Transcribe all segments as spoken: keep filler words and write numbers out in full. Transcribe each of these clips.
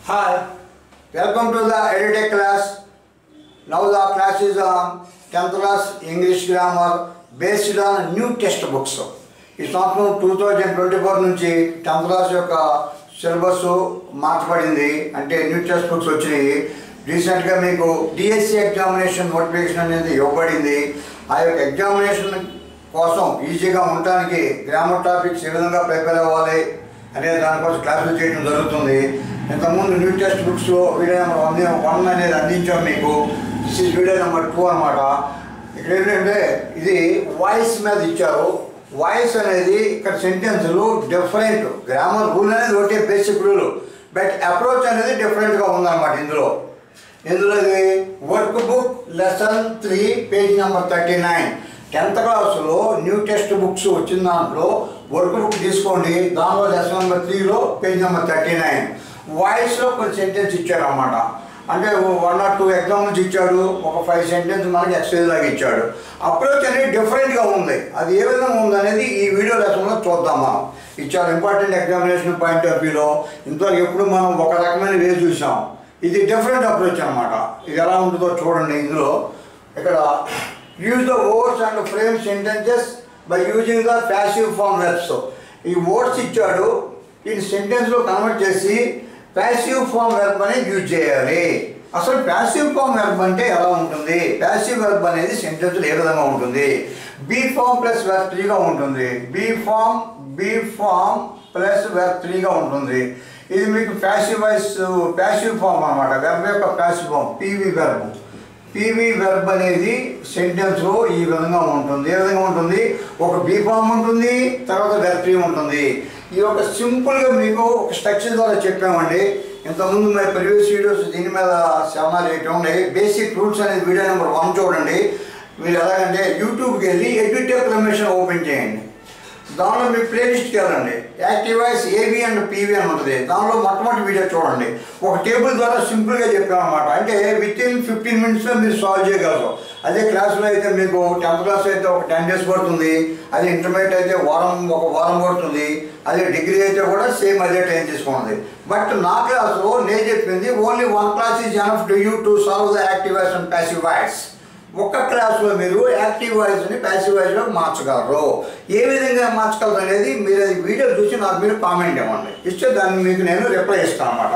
Hi, welcome to the EduTech class. Now the class is on tenth class English grammar based on new textbooks. It's not now twenty twenty-four నుంచి tenth class యొక్క syllabus మార్చబడింది అంటే new text books వచ్చినాయి. రీసెంట్గా మీకు DSC examination notification అనేది ఇవ్వబడింది. ఆ యొక్క ఎగ్జామినేషన్ కోసం ఈజీగా ఉండటానికి గ్రామర్ టాపిక్స్ ఏ విధంగా ప్రిపేర్ అవ్వాలి అనే దానికోసం క్లాసులు చేయడం జరుగుతుంది. ఇంతకుముందు న్యూ టెక్స్ట్ బుక్స్లో వీడియో నెంబర్ వన్ వన్ అనేది అందించాం మీకు. This is video number two అనమాట. ఇక్కడ ఏంటంటే ఇది వాయిస్ మీద ఇచ్చారు. వాయిస్ అనేది ఇక్కడ సెంటెన్స్లు డిఫరెంట్, గ్రామర్ రూల్ అనేది ఒకటే బేసిక్ రూల్, బట్ అప్రోచ్ అనేది డిఫరెంట్గా ఉందన్నమాట. ఇందులో ఇందులో ఇది work book lesson three page number thirty nine tenth క్లాస్లో న్యూ టెక్స్ట్ బుక్స్ వచ్చిన దాంట్లో వర్క్ బుక్ తీసుకోండి. దానిలో లెసన్ నెంబర్ త్రీలో పేజ్ నెంబర్ థర్టీ నైన్ వాయిస్లో కొన్ని సెంటెన్స్ ఇచ్చారు అన్నమాట. అంటే వన్ ఆర్ టూ ఎగ్జాంపుల్స్ ఇచ్చాడు, ఒక ఫైవ్ సెంటెన్స్ మనకి ఎక్సైజ్ లాగా ఇచ్చాడు. అప్రోచ్ అనేది డిఫరెంట్గా ఉంది. అది ఏ విధంగా ఉందనేది ఈ వీడియో లెసన్లో చూద్దాం. మనం ఇది చాలా ఇంపార్టెంట్ ఎగ్జామినేషన్ పాయింట్ ఆఫ్ వ్యూలో. ఇంతవరకు ఎప్పుడు మనం ఒక రకమైన వే చూసాం, ఇది డిఫరెంట్ అప్రోచ్ అనమాట. ఇది ఎలా ఉంటుందో చూడండి. ఇందులో ఇక్కడ use the words and frame sentences by using the passive form verbs. ఈ వర్డ్స్ ఇచ్చాడు, ఈ సెంటెన్స్లో కన్వర్ట్ చేసి ప్యాసివ్ ఫామ్ వెర్బ్ అనేది యూజ్ చేయాలి. అసలు ప్యాసివ్ ఫామ్ వెర్బ్ అంటే ఎలా ఉంటుంది, ప్యాసివ్ వెర్బ్ అనేది సెంటెన్స్లో ఏ విధంగా ఉంటుంది. బీ ఫామ్ ప్లస్ వెర్బ్ త్రీగా ఉంటుంది. Be form be form plus verb త్రీగా ఉంటుంది. ఇది మీకు ప్యాసివ్ వాయిస్ ప్యాసివ్ ఫామ్ అనమాట. వెర్బ్ యొక్క passive form PV verb. PV verb అనేది సెంటెన్స్లో ఈ విధంగా ఉంటుంది. ఏ విధంగా ఉంటుంది, ఒక బీ ఫామ్ ఉంటుంది, తర్వాత వెర్బ్ త్రీ ఉంటుంది. ఈ యొక్క సింపుల్గా మీకు ఒక స్ట్రక్చర్ ద్వారా చెప్పామండి. ఇంతకుముందు మరి ప్రీవియస్ వీడియోస్ దీని మీద సెవెన్ ఎయిట్ ఉన్నాయి. బేసిక్ రూల్స్ అనేది వీడియో నెంబర్ వన్ చూడండి. మీరు ఎలాగంటే యూట్యూబ్కి వెళ్ళి ఎడ్యుటెక్ రమేష్ ఓపెన్ చేయండి. దానిలో మీ ప్లేలిస్ట్కి వెళ్ళండి. Active voice AV and PV అని ఉంటుంది. దానిలో మొట్టమొదటి వీడియో చూడండి. ఒక టేబుల్ ద్వారా సింపుల్గా చెప్పామన్నమాట. అంటే విత్ ఇన్ ఫిఫ్టీన్ మినిట్స్లో మీరు సాల్వ్ చేయగలరు. అదే క్లాసులో అయితే మీకు టెన్త్ క్లాస్ అయితే ఒక టెన్ డేస్ పడుతుంది. అదే ఇంటర్మీడియట్ అయితే వారం ఒక వారం పడుతుంది. అదే డిగ్రీ అయితే కూడా సేమ్ అదే టైం తీసుకుంటుంది. బట్ నా క్లాస్లో నేను చెప్పింది only one class is enough to you to solve the active voice and passive voice. ఒక్క క్లాస్లో మీరు యాక్టివ్ వాయిస్ని ప్యాసివ్ వాయిస్లో మార్చగలరు. ఏ విధంగా మార్చగలరు అనేది మీరు అది వీడియో చూసి నాకు మీరు కామెంట్ ఇవ్వండి. ఇస్తే దాన్ని మీకు నేను రిప్లై ఇస్తాను అనమాట.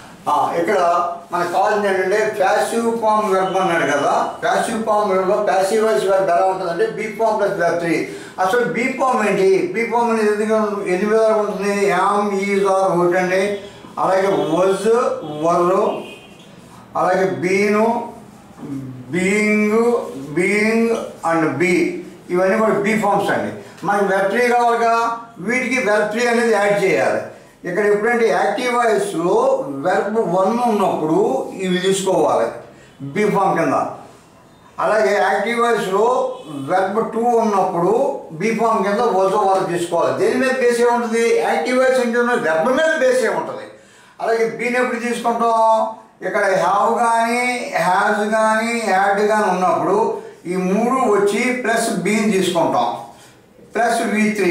ఇక్కడ మనకు కావాల్సింది ఏంటంటే ప్యాసివ్ ఫామ్ వెర్బ్ అన్నాడు కదా. ప్యాసివ్ ఫామ్ వెర్బ్లో ప్యాసివ్ వాయిస్ వెర్బ్ ఎలా ఉంటుందంటే be form plus verb three. అసలు బీ ఫామ్ ఏంటి, బీ ఫామ్ అనేది ఎందుకు ఎన్ని విధాలుగా ఉంటుంది. యామ్ ఈజ్ ఆర్ ఒకటండి, అలాగే వజ్ వర్, అలాగే been being being and be, ఇవన్నీ కూడా బీ ఫామ్స్ అండి. మనకి వెర్బ్ త్రీ కావాలి కదా, వీటికి వెర్బ్ త్రీ అనేది యాడ్ చేయాలి. ఇక్కడ ఎప్పుడంటే యాక్టివ్ వాయిస్లో వెర్బ్ వన్ ఉన్నప్పుడు ఇవి తీసుకోవాలి బీ ఫామ్ కింద. అలాగే యాక్టివ్ వాయిస్లో వెర్బ్ టూ ఉన్నప్పుడు బీ ఫామ్ కింద వజో వాళ్ళు తీసుకోవాలి. దేని మీద బేస్ ఏ ఉంటుంది, యాక్టివ్ వాయిస్ అంటే వెర్బ్ మీద బేస్ ఏ ఉంటుంది. అలాగే బీని ఎప్పుడు తీసుకుంటాం, ఇక్కడ హ్యావ్ కానీ హ్యాజ్ కానీ యాడ్ కానీ ఉన్నప్పుడు ఈ మూడు వచ్చి ప్లస్ బీని తీసుకుంటాం. Plus V three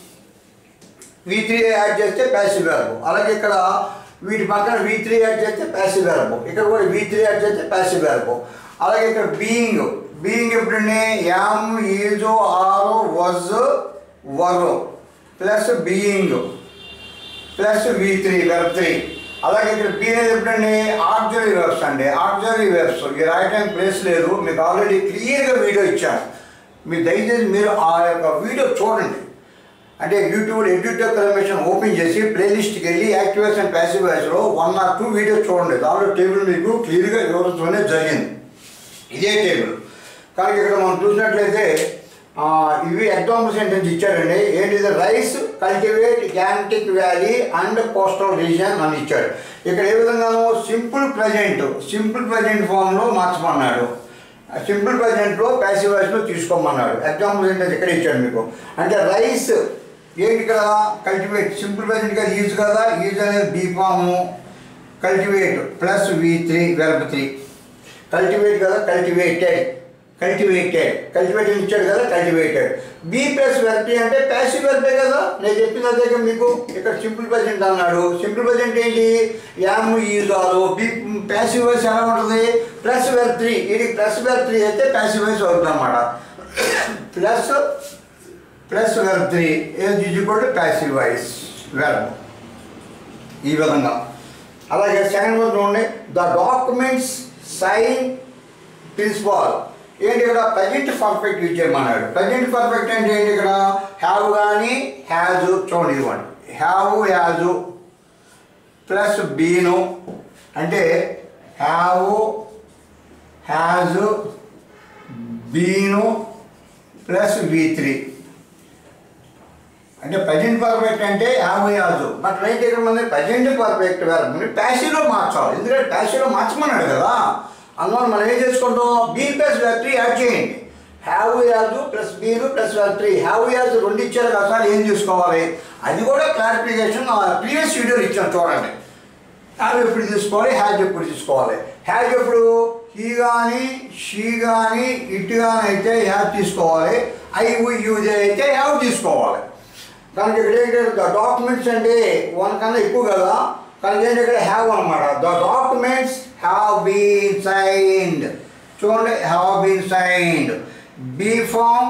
V three add చేస్తే ప్యాసివ్ వెర్బ్. అలాగే ఇక్కడ వీటి పక్కన వి త్రీ యాడ్ చేస్తే ప్యాసివ్ వెర్బ్. ఇక్కడ కూడా వి త్రీ యాడ్ చేస్తే ప్యాసివ్ వెర్బ్. అలాగే ఇక్కడ బీయింగ్ బీయింగ్ ఎప్పుడండి యామ్ ఈజో ఆరో వజ్ వరో plus being plus V three verb three. అలాగే ఇక్కడ బీ అనేది ఎప్పుడండి ఆక్సిలరీ వెర్బ్స్ అండి. ఆక్సిలరీ వెర్బ్స్ ఈ రాయడానికి ప్లేస్ లేదు, మీకు ఆల్రెడీ క్లియర్గా వీడియో ఇచ్చాను. మీరు దయచేసి మీరు ఆ యొక్క వీడియో చూడండి. అంటే యూట్యూబ్ ఎడ్యుటెక్ రమేష్ ఓపెన్ చేసి ప్లేలిస్ట్కి వెళ్ళి యాక్టివ్ వాయిస్ అండ్ ప్యాసివ్ వాయిస్లో వన్ ఆర్ టూ వీడియోస్ చూడండి. దానిలో టేబుల్ మీకు క్లియర్గా వివరించడం జరిగింది. ఇదే టేబుల్ కానీ ఇక్కడ మనం చూసినట్లయితే ఇవి ఎగ్జాంపుల్ సెంటెన్స్ ఇచ్చాడండి. ఏంటిది, rice cultivate Gangetic valley and coastal region అని ఇచ్చాడు. ఇక్కడ ఏ విధంగానో సింపుల్ ప్రజెంట్ సింపుల్ ప్రజెంట్ ఫామ్లో మార్చమన్నాడు. సింపుల్ ప్రజెంట్లో ప్యాసివ్ వాయిస్లో తీసుకోమన్నాడు. ఎగ్జాంపుల్ సెంటెన్స్ ఇక్కడ ఇచ్చాడు మీకు. అంటే రైస్ ఏంటి కదా, కల్టివేట్ సింపుల్ ప్రజెంట్ కదా, ఈజ్ కదా, ఈజ్ అనేది be form, cultivate plus V three verb three. Cultivate కదా, కల్టివేటెడ్ కల్టివేటెడ్, కల్టివేటెడ్ ఇచ్చాడు కదా, కల్టివేటెడ్. బీ ప్లస్ వెర్బ్ అంటే ప్యాసివ్ వెర్బే కదా, నేను చెప్పిన దగ్గర మీకు ఇక్కడ సింపుల్ ప్రెజెంట్ అన్నాడు. సింపుల్ ప్రెజెంట్ ఏంటి, am is are. Be passive voice ఎలా ఉంటుంది, ప్లస్ వెర్బ్ త్రీ. ఇది ప్లస్ వెర్బ్ త్రీ అయితే ప్యాసివ్ వాయిస్ అవుతుంది అన్నమాట. Plus plus verb three is equal to passive voice verb, ఈ విధంగా. అలాగే సెకండ్ వన్ చూడండి, ద డాక్యుమెంట్స్ సైన్ ప్రిన్సిపాల్. ఏంటి ఇక్కడ ప్రజెంట్ పర్ఫెక్ట్ యూజ్ చేయమన్నాడు. ప్రజెంట్ పర్ఫెక్ట్ అంటే ఏంటి, ఇక్కడ హ్యావ్ కానీ హ్యాజు చూడండి, ఇవ్వండి. హ్యావ్ హ్యాజు ప్లస్ బీను అంటే have has been plus V three అంటే ప్రజెంట్ పర్ఫెక్ట్ అంటే హ్యావ్ హ్యాజు. బట్ రైట్ ఇక్కడ మన ప్రజెంట్ పర్ఫెక్ట్ వెర్బ్ ప్యాసివ్లో మార్చాలి, ఎందుకంటే ప్యాసివ్లో మార్చమన్నాడు కదా. అందువల్ల మనం ఏం చేసుకుంటాం, be plus verb three add చేయండి. Have has plus been plus verb three. Have has రెండు ఇచ్చారు కదా సార్, ఏం చూసుకోవాలి, అది కూడా క్లారిఫికేషన్ ప్రీవియస్ వీడియోలు ఇచ్చాను చూడండి. హ్యావ్ ఎప్పుడు తీసుకోవాలి, హ్యాజ్ ఎప్పుడు తీసుకోవాలి. హ్యాజ్ ఎప్పుడు హీ కానీ షీ కానీ ఇట్ కానీ అయితే హ్యావ్ తీసుకోవాలి, ఐ యూజ్ అయితే హ్యావ్ తీసుకోవాలి. కనుక ఇక్కడ ఏంటంటే డాక్యుమెంట్స్ అంటే వన్ కన్నా ఎక్కువ కదా, కనుక ఏంటంటే ఇక్కడ హ్యావ్ అనమాట. The documents have been signed. చూడండి, have been signed. B form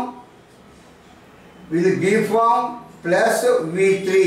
with B form plus V three.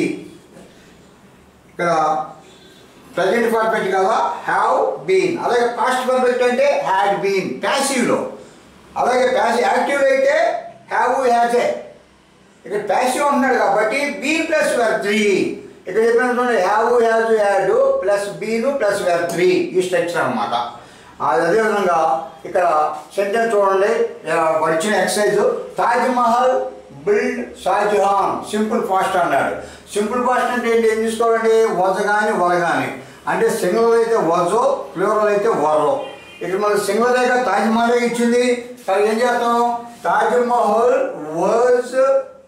ఇక్కడ ప్రజెంట్ పర్ఫెక్ట్ కదా, have been. అలాగే పాస్ట్ పర్ఫెక్ట్ అంటే had been ప్యాసివ్లో. అలాగే ప్యాసివ్ యాక్టివ్ అయితే have has. ఇక్కడ ప్యాసివ్ అంటున్నాడు కాబట్టి B ప్లస్ వెర్బ్ త్రీ. ఇక్కడ చెప్పిన have has had plus been plus verb three, ఈ స్ట్రక్చర్ అనమాట. అదేవిధంగా ఇక్కడ సెంటెన్స్ చూడండి, వచ్చిన exercise. Taj Mahal build Shah Jahan. Simple fast అన్నాడు. సింపుల్ ఫాస్ట్ అంటే ఏంటి, ఏం తీసుకోవాలండి, వజ కానీ వర కానీ. అంటే సింగులర్ అయితే వజో, ప్లూరల్ అయితే వరో. ఇక్కడ మనకు సింగులర్ అయితే తాజ్మహల్ ఇచ్చింది, కానీ ఏం చేస్తాం, తాజ్మహల్ వాజ్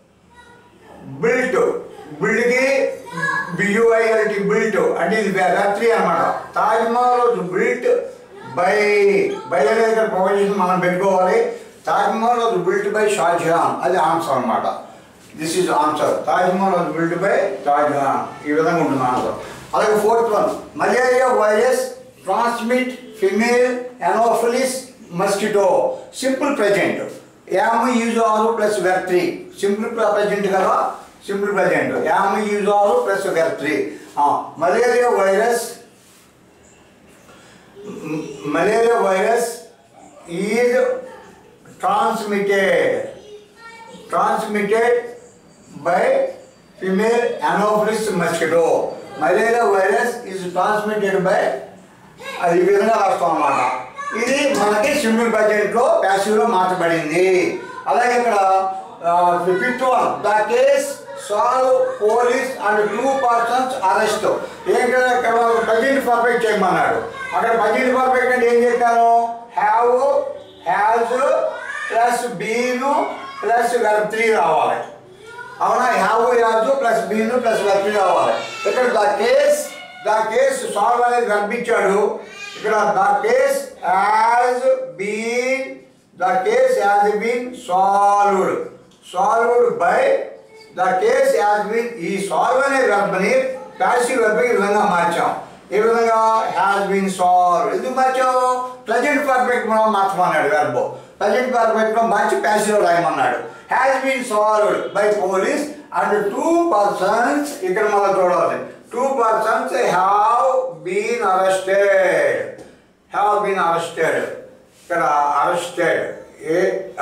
బిల్ట్. బిల్డ్కి బియుఐఎల్టీ బిల్ట్ అంటే ఇది రాత్రి అన్నమాట. తాజ్మహల్ బిల్ట్ బై బై అనేది ఇక్కడ ప్రొవిజన్ మనం పెట్టుకోవాలి. Taj Mahal was built by Shah Jahan, అది ఆన్సర్ అనమాట. This is answer. Taj Mahal was built by Shah Jahan, ఈ విధంగా ఉంటుంది ఆన్సర్. అలాగే fourth one, malaria virus transmit female anopheles mosquito. Simple present, am is are plus verb three. Simple present కదా, simple present am is are plus verb three. Malaria virus malaria virus is transmitted transmitted by female anopheles mosquito. Malaria virus is transmitted by, అది ఈ విధంగా రాస్తాం అన్నమాట. ఇది మనకి simple ప్రెజెంట్లో ప్యాసివ్లో మార్చబడింది. అలాగే ఇక్కడ fifth one, the case solve police and two persons arrest. ఏంటంటే ఇక్కడ ప్రజెంట్ పర్ఫెక్ట్ చేయమన్నాడు. అక్కడ ప్రజెంట్ పర్ఫెక్ట్ అంటే ఏం చెప్పాను, have has plus been plus verb three రావాలి. అవునా, have has plus been plus verb three రావాలి. ఇక్కడ the case the case solve అనేది వెర్బ్ ఇచ్చాడు. ఇక్కడ the case has been the case has been solved solved by the case has been. ఈ solve అనే వెర్బ్ని ప్యాసివ్ వెర్బ్కి ఈ విధంగా మార్చాం. ఈ విధంగా హ్యాజ్ బీన్ సాల్వ్. ఎందుకు మార్చాము, ప్రజెంట్ పర్ఫెక్ట్ మనం మార్చమన్నాడు. వెర్బ్ ప్రజెంట్ పర్ఫెక్ట్లో మార్చి ప్యాసివ్లో రాయమన్నాడు. Has been solved by police and two persons. ఇక్కడ మనం చూడాలి, two persons have been arrested. Have been arrested. ఇక్కడ అరెస్టెడ్ ఏ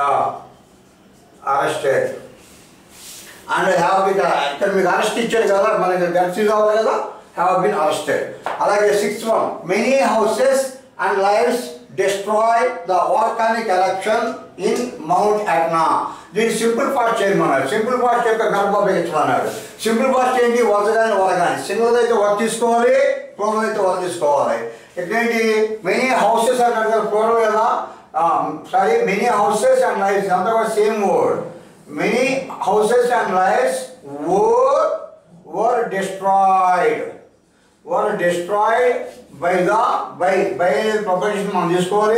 అరెస్టెడ్ అండ్ హ్యావ్ బీన్. ఇక్కడ మీకు అరెస్ట్ ఇచ్చాడు కదా, మనకి గర్సీ కావాలి కదా, హ్యావ్ బీన్ అరెస్టెడ్. అలాగే sixth one, many houses and lives destroy the volcanic eruption in mount Etna. దీన్ని సింపుల్ ఫాస్ట్ చేయమన్నాడు. సింపుల్ ఫాస్ట్ యొక్క గర్భోపయోగించమన్నాడు. సింపుల్ ఫాస్ట్ ఏంటి, వరద కానీ వర కానీ. సింగిల్ అయితే వర తీసుకోవాలి, ప్రోడల్ అయితే వర తీసుకోవాలి. ఇక్కడేంటి, మెనీ హౌసెస్ అంటే ప్రోడల్ కదా, sorry many houses and lives అంతా కూడా same word. Many houses and lives were were destroyed were destroyed by the by by proposition మనం తీసుకోవాలి.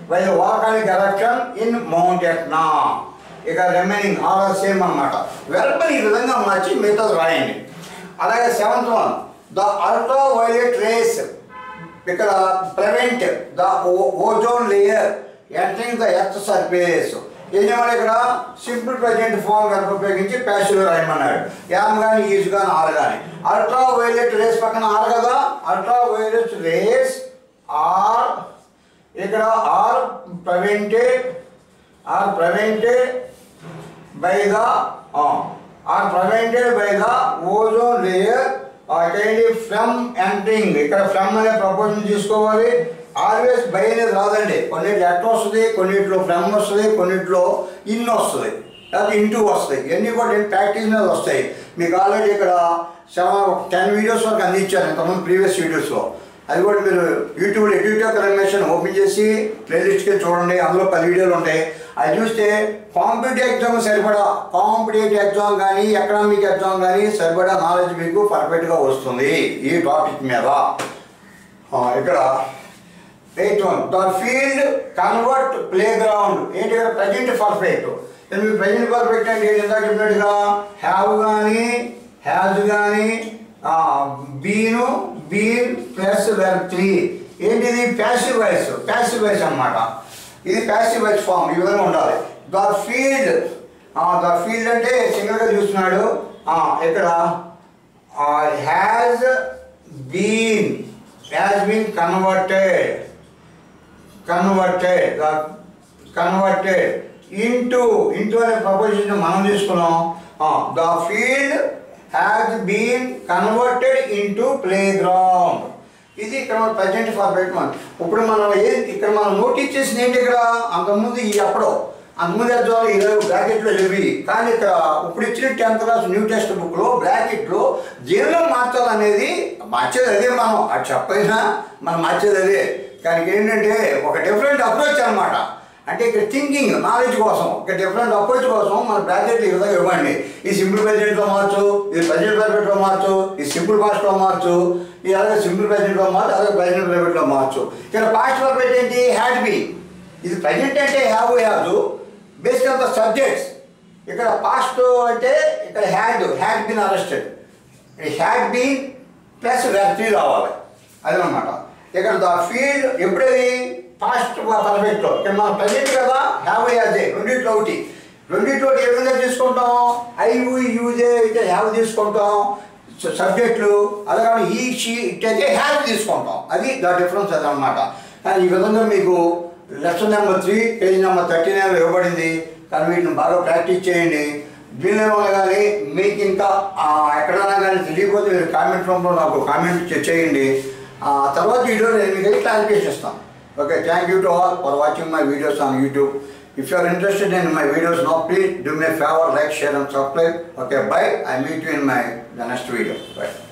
By the volcanic eruption in mount Etna. ఇక remaining all same అన్నమాట. Verbal ఈ విధంగా మార్చి మిగతాది రాయండి. అలాగే seventh one, the ultraviolet rays ఇక్కడ prevent the ozone layer entering the earth surface. ఏం చేయాలి ఇక్కడ సింపుల్ ప్రజెంట్ ఫామ్ కనుక ఉపయోగించి ప్యాసివ్ రాయమన్నాడు. యామ్ కానీ ఈజ్ కానీ ఆర్ కానీ. అల్ట్రా వైలెట్ రేస్ పక్కన ఆర్ కదా, అల్ట్రా వైలెట్ రేస్ ఆర్ ఇక్కడ are prevented are prevented by the are prevented by the ozone layer from entering. ఇక్కడ ఫ్రమ్ అనే ప్రపోజన్ తీసుకోవాలి. ఆల్వేస్ బై అనేది రాదండి. కొన్నిట్లో ఎట్ వస్తుంది, కొన్నిట్లో ఫ్రమ్ వస్తుంది, కొన్నిట్లో ఇన్ వస్తుంది, లేకపోతే ఇంటూ వస్తాయి. ఇవన్నీ కూడా నేను ప్రాక్టీస్ మీద వస్తాయి. మీకు ఆల్రెడీ ఇక్కడ సెవెన్ టెన్ వీడియోస్ వరకు అందించాను ఇంతకుముందు ప్రీవియస్ వీడియోస్లో. అది కూడా మీరు యూట్యూబ్లో ఎడ్యుటెక్ రమేషన్ ఓపెన్ చేసి ప్లేలిస్ట్కి చూడండి, అందులో పది వీడియోలు ఉంటాయి. అది చూస్తే కాంపిటేటివ్ ఎగ్జామ్ సరిపడా కాంపిటేటివ్ ఎగ్జామ్ కానీ ఎకనామిక్ ఎగ్జామ్ కానీ సరిపడా నాలెడ్జ్ మీకు పర్ఫెక్ట్గా వస్తుంది ఈ టాపిక్ మీద. ఇక్కడ eight one, the field convert playground. ఏంటి ఇక్కడ ప్రజెంట్ పర్ఫెక్ట్. మీకు ప్రజెంట్ పర్ఫెక్ట్ అంటే ఏంటి ఇందాక చెప్పినట్టుగా హ్యావ్ కానీ హ్యాజ్ కానీ been been plus verb three. ఏంటిది ప్యాసివ్ వాయిస్, ప్యాసివ్ వాయిస్ అన్నమాట. ఇది ప్యాసివ్ వాయిస్ ఫామ్ ఈ విధంగా ఉండాలి. ద ఫీల్డ్ ద ఫీల్డ్ అంటే సింగిల్గా చూస్తున్నాడు. ఇక్కడ has been has been converted converted converted into into అనే ప్రపోజిషన్ మనం తీసుకున్నాం. The field has been converted into playground. ఇది ఇక్కడ మన ప్రజెంట్ పర్ఫెక్ట్ మనం. ఇప్పుడు మనం ఏ ఇక్కడ మనం నోటీస్ చేసింది ఏంటి ఇక్కడ అంతకుముందు ఈ అప్పుడో అంతకుముందు ఎగ్జామ్లో ఇరవై బ్రాకెట్లో ఇరవై, కానీ ఇక్కడ ఇప్పుడు ఇచ్చిన టెన్త్ క్లాస్ న్యూ టెక్స్ట్ బుక్లో బ్రాకెట్లో జీవనం మార్చాలనేది మార్చేది అదే. మనం అది చెప్పైనా మనం మార్చేది అదే. కానీ ఏంటంటే ఒక డిఫరెంట్ అప్రోచ్ అనమాట. అంటే ఇక్కడ థింకింగ్ నాలెడ్జ్ కోసం ఒక డిఫరెంట్ అప్రోచ్ కోసం మన బ్రాకెట్లు ఈ విధంగా ఇవ్వండి. ఈ సింపుల్ ప్రెజెంట్లో మార్చు, ఇది ప్రజెంట్ పర్ఫెక్ట్లో మార్చు, ఈ సింపుల్ పాస్ట్లో మార్చు, ఇది అలాగే సింపుల్ ప్రెజెంట్లో మార్చు, అలాగే ప్రజెంట్ పర్ఫెక్ట్లో మార్చు. ఇక్కడ పాస్ట్ పర్ఫెక్ట్ ఏంటి హ్యాడ్ బీ. ఇది ప్రజెంట్ అంటే have have based on the subjects. ఇక్కడ పాస్ట్ అంటే ఇక్కడ had had been arrested, had been plus verb three రావాలి అదనమాట. ఇక్కడ ద ఫీల్డ్ ఎప్పుడేది పాస్ట్ పర్ఫెక్ట్లో. ఇక్కడ మనం ప్రజెంట్ కదా హ్యావ్ హ్యాజ్ ఏ రెండింటిలో ఒకటి రెండింటిలో ఏ విధంగా తీసుకుంటాం. ఐ యూజే అయితే హ్యావ్ తీసుకుంటాం సబ్జెక్టులు, అలాగే ఈ షీ ఇట్టయితే హ్యావ్ తీసుకుంటాం. అది ద డిఫరెన్స్ అదనమాట. కానీ ఈ విధంగా మీకు lesson number three page number thirty nine ఇవ్వబడింది. కానీ వీటిని బాగా ప్రాక్టీస్ చేయండి. దీనిలో కానీ మీకు ఇంకా ఎక్కడైనా కానీ తెలియకపోతే మీరు కామెంట్ రూమ్లో నాకు కామెంట్ చేయండి. తర్వాత వీడియో నేను మీకు క్లారిఫికేషన్ ఇస్తాను. Okay, thank you to all for watching my videos on YouTube. If you are interested in my videos now, please do me a favor, like, share and subscribe. Okay, bye. I meet you in my the next video. Bye.